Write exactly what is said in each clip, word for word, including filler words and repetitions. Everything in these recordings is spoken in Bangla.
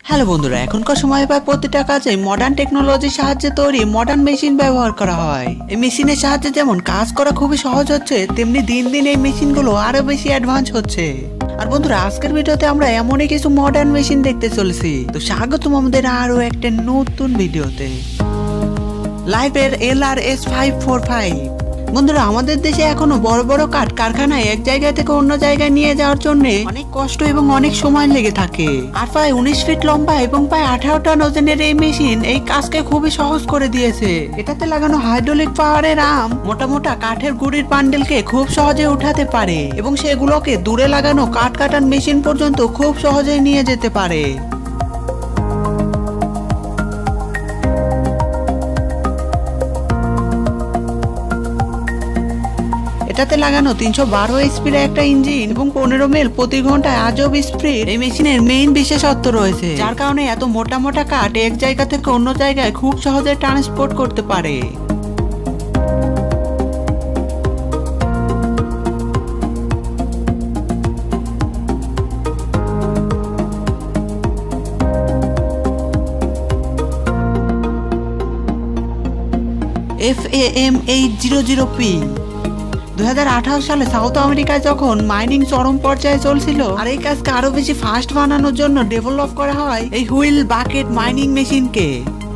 হ্যালো বন্ধুরা, এখনকার সময় প্রায় প্রতিটা কাজে মডার্ন টেকনোলজির সাহায্যে তৈরি মডার্ন মেশিন ব্যবহার করা হয়। এই মেশিনের সাহায্যে যেমন কাজ করা খুবই সহজ হচ্ছে, তেমনি দিন দিন এই মেশিনগুলো আরো বেশি অ্যাডভান্স হচ্ছে। আর বন্ধুরা, আজকের ভিডিওতে আমরা এমনই কিছু মডার্ন মেশিন দেখতে চলেছি। তো স্বাগতম আমাদের আরো একটা নতুন ভিডিওতে। লাইভের L R S five four five. বন্ধুরা, আমাদের দেশে এখনো বড় বড় কাঠ কারখানায় এক জায়গা থেকে অন্য জায়গায় নিয়ে যাওয়ার জন্য অনেক কষ্ট এবং অনেক সময় লেগে থাকে। আর প্রায় উনিশ ফিট লম্বা এবং প্রায় আঠারো টন ওজনের এই মেশিন এই কাজকে খুবই সহজ করে দিয়েছে। এটাতে লাগানো হাইড্রোলিক পাওয়ারের আর্ম মোটা মোটা কাঠের গুঁড়ির বান্ডেলকে খুব সহজে উঠাতে পারে এবং সেগুলোকে দূরে লাগানো কাঠ কাটার মেশিন পর্যন্ত খুব সহজেই নিয়ে যেতে পারে। এটাতে লাগানো তিনশো বারো এইচপির একটা ইঞ্জিন এবং পনেরো মিল প্রতি ঘন্টায় আজব স্পিড এই মেশিনের মেইন বিশেষত্ব রয়েছে, যার কারণে এত মোটা মোটা কাঠ এক জায়গা থেকে অন্য জায়গায় খুব সহজে ট্রান্সপোর্ট করতে পারে। F A M eight zero zero P দুই হাজার আঠারো সালে সাউথ আমেরিকায় যখন মাইনিং চরম পর্যায়ে চলছিল, আর এই কাজকে আরো বেশি ফাস্ট বানানোর জন্য ডেভেলপ করা হয় এই হুইল বাকেট মাইনিং মেশিনকে।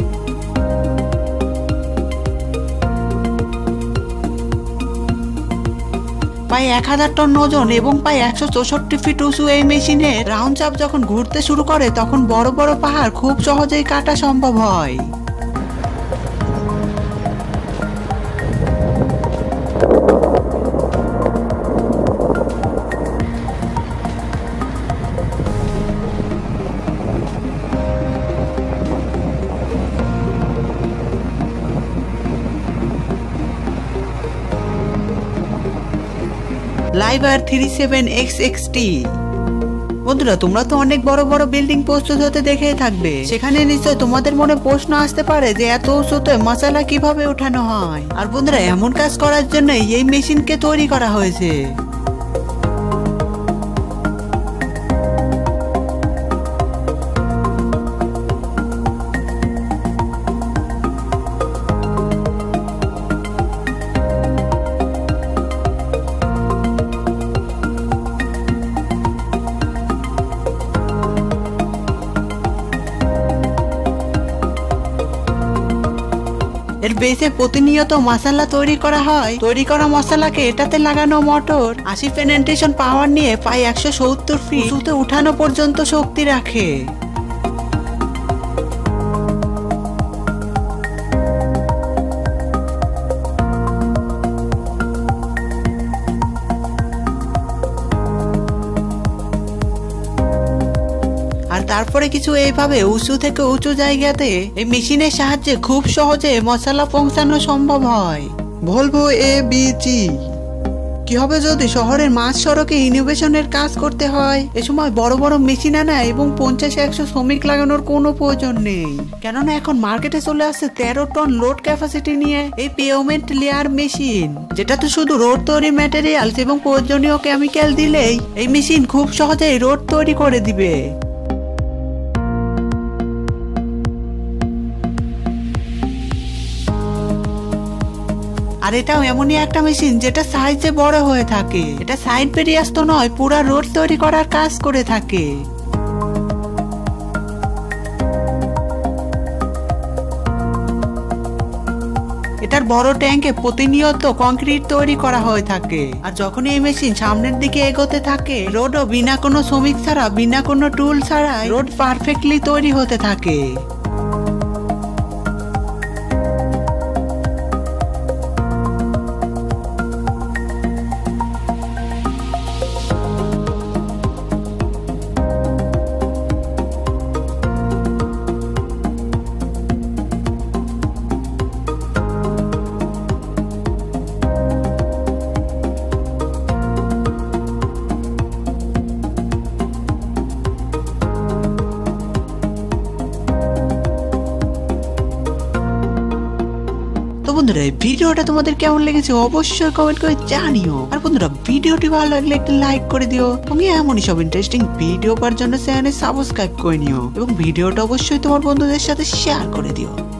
প্রায় এক হাজার টন ওজন এবং প্রায় একশো চৌষট্টি ফিট উঁচু এই মেশিনে রাউন্ড চাপ যখন ঘুরতে শুরু করে, তখন বড় বড় পাহাড় খুব সহজেই কাটা সম্ভব হয়। Liebherr three seven X X T. বন্ধুরা, তোমরা তো অনেক বড় বড় বিল্ডিং প্রস্তুত হতে দেখে থাকবে। সেখানে নিশ্চয় তোমাদের মনে প্রশ্ন আসতে পারে যে এত উঁচুতে মশলা কিভাবে উঠানো হয়। আর বন্ধুরা, এমন কাজ করার জন্য এই মেশিনকে তৈরি করা হয়েছে। এর বেসে প্রতিনিয়ত মশলা তৈরি করা হয়। তৈরি করা মশলাকে এটাতে লাগানো মোটর আশি পেনেন্টেশন পাওয়ার নিয়ে প্রায় একশো সত্তর ফিট উঁচুতে উঠানো পর্যন্ত শক্তি রাখে। আর তারপরে কিছু এইভাবে উঁচু থেকে উঁচু জায়গাতে এই মেশিনের সাহায্যে খুব সহজে মশলা পৌঁছানো সম্ভব হয়। Volvo A B G. কি হবে যদি শহরের মাঝ সড়কে ইনোভেশনের কাজ করতে হয়? এ সময় বড় বড় মেশিন আনা এবং পঞ্চাশ একশো শ্রমিক লাগানোর কোনো প্রয়োজন নেই, কেননা এখন মার্কেটে চলে আসছে তেরো টন লোড ক্যাপাসিটি নিয়ে এই পেভমেন্ট লেয়ার মেশিন, যেটাতে শুধু রোড তৈরি ম্যাটেরিয়ালস এবং প্রয়োজনীয় কেমিক্যাল দিলেই এই মেশিন খুব সহজেই রোড তৈরি করে দিবে। আর এটাও এমনই একটা মেশিন যেটা সাইজে বড় হয়ে থাকে। এটা সাইড বেরিয়াস তো নয়, পুরা রোড তৈরি করার কাজ করে থাকে। এটার বড় ট্যাঙ্কে প্রতিনিয়ত কংক্রিট তৈরি করা হয়ে থাকে। আর যখন এই মেশিন সামনের দিকে এগোতে থাকে, রোডও বিনা কোনো শ্রমিক ছাড়া, বিনা কোনো টুল ছাড়া রোড পারফেক্টলি তৈরি হতে থাকে। বন্ধুরা এই ভিডিওটা তোমাদের কেমন লেগেছে অবশ্যই কমেন্ট করে জানিও। আর বন্ধুরা ভিডিওটি ভালো লাগলে একটা লাইক করে দিও এবং এমনই সব ইন্টারেস্টিং ভিডিও পাওয়ার জন্য চ্যানেল সাবস্ক্রাইব করে নিও এবং ভিডিওটা অবশ্যই তোমার বন্ধুদের সাথে শেয়ার করে দিও।